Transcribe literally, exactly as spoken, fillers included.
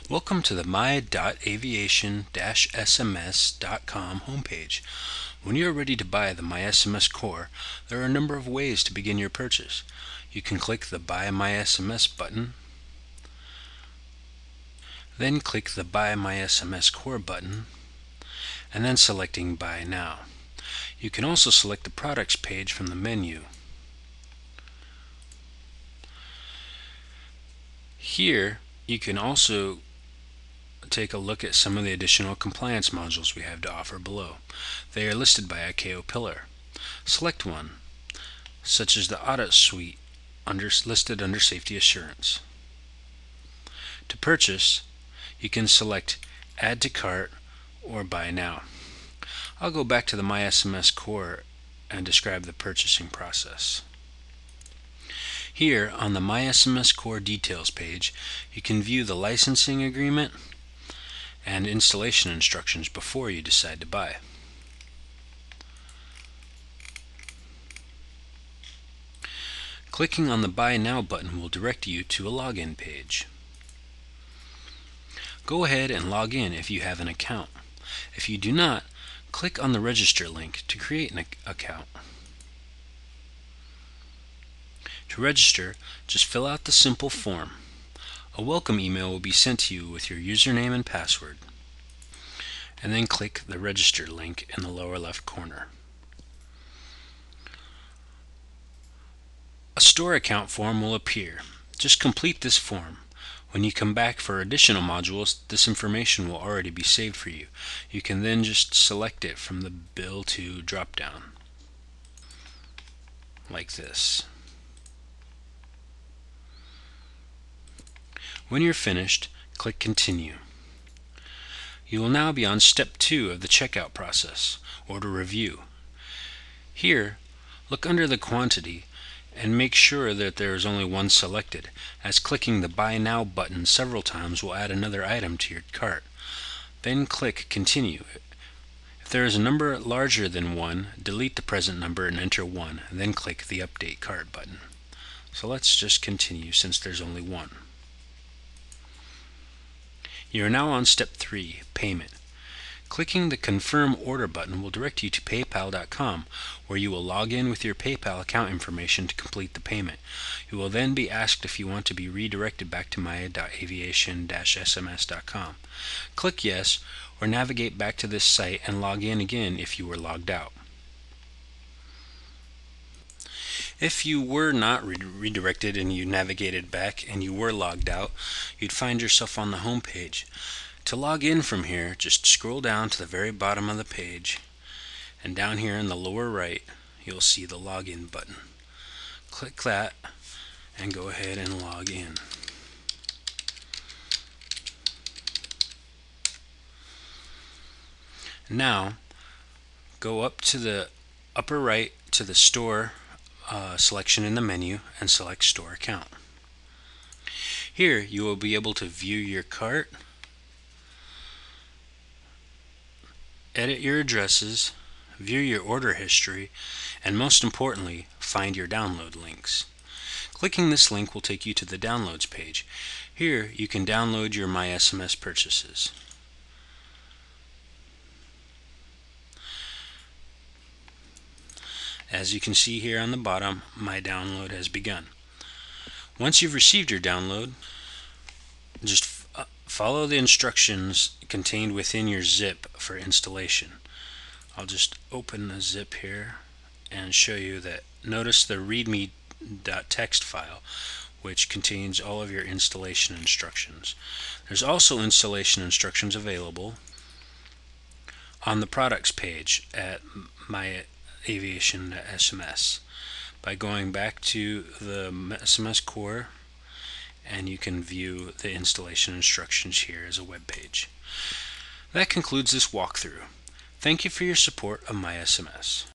Welcome to the my dot aviation dash S M S dot com homepage. When you are ready to buy the mySMS core, there are a number of ways to begin your purchase. You can click the Buy mySMS button, then click the Buy mySMS core button, and then selecting Buy Now. You can also select the Products page from the menu. Here, you can also take a look at some of the additional compliance modules we have to offer below. They are listed by I C A O pillar. Select one, such as the Audit Suite under, listed under Safety Assurance. To purchase, you can select Add to Cart or Buy Now. I'll go back to the mySMS core and describe the purchasing process. Here on the mySMS core details page, you can view the licensing agreement and installation instructions before you decide to buy. Clicking on the Buy Now button will direct you to a login page. Go ahead and log in if you have an account. If you do not, click on the Register link to create an account. To register, just fill out the simple form. A welcome email will be sent to you with your username and password, and then click the Register link in the lower left corner. A store account form will appear. Just complete this form. When you come back for additional modules, this information will already be saved for you. You can then just select it from the Bill to drop-down, like this. When you're finished, click Continue. You will now be on step two of the checkout process, Order Review. Here, look under the quantity and make sure that there is only one selected, as clicking the Buy Now button several times will add another item to your cart. Then click Continue. If there is a number larger than one, delete the present number and enter one, and then click the Update Cart button. So let's just continue since there's only one. You are now on step three, Payment. Clicking the Confirm Order button will direct you to PayPal dot com, where you will log in with your PayPal account information to complete the payment. You will then be asked if you want to be redirected back to my dot aviation dash S M S dot com. Click Yes, or navigate back to this site and log in again if you were logged out. If you were not re redirected and you navigated back and you were logged out, you'd find yourself on the home page. To log in from here, just scroll down to the very bottom of the page, and down here in the lower right, you'll see the Login button. Click that and go ahead and log in. Now, go up to the upper right to the Store Uh, selection in the menu and select Store Account. Here you will be able to view your cart, edit your addresses, view your order history, and most importantly, find your download links. Clicking this link will take you to the Downloads page. Here you can download your mySMS purchases. As you can see here on the bottom, my download has begun. Once you've received your download, just follow the instructions contained within your zip for installation. I'll just open the zip here and show you that. Notice the readme.txt file, which contains all of your installation instructions. There's also installation instructions available on the Products page at my aviation dot S M S by going back to the S M S core, and you can view the installation instructions here as a web page. That concludes this walkthrough. Thank you for your support of mySMS.